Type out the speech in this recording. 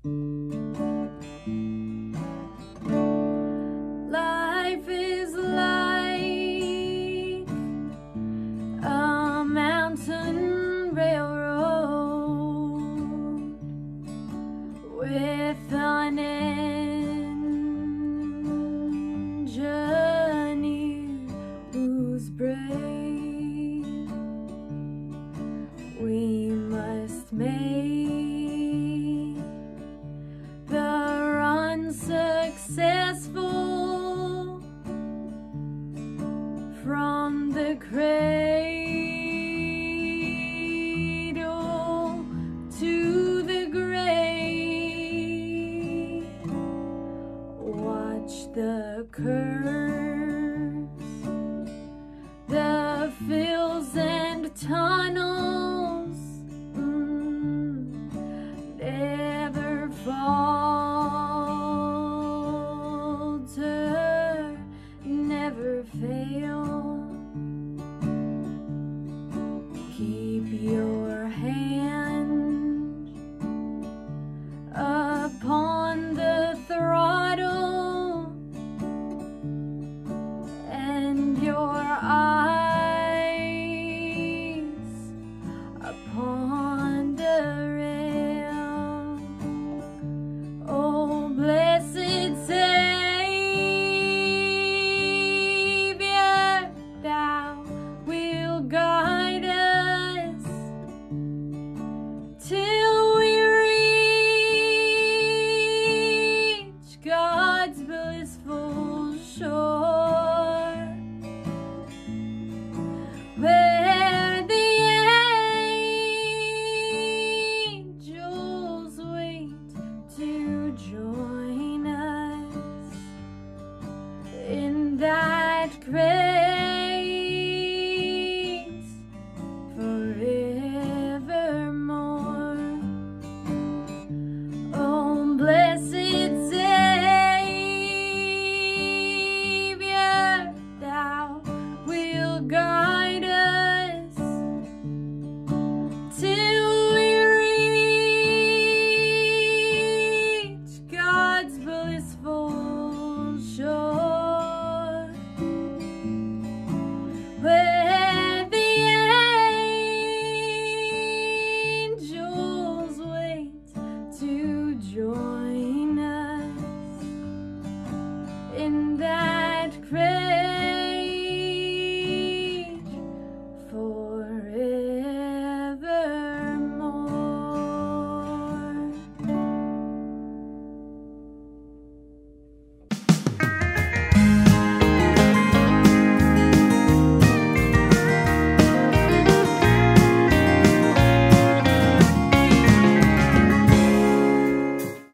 Life is like a mountain railroad with an engineer who's brave. We must make the run successful from the cradle to the grave. Watch the curves, the fills and tunnels, never falter, never fail. Keep your hand upon the throttle and your eyes upon the rail. Oh, blessed Savior, thou wilt guide us till we reach God's blissful shore, where the angels wait to join us in that grace forevermore. Oh, blessed Savior, thou wilt guide us till we reach God's blissful shore, where the angels wait to join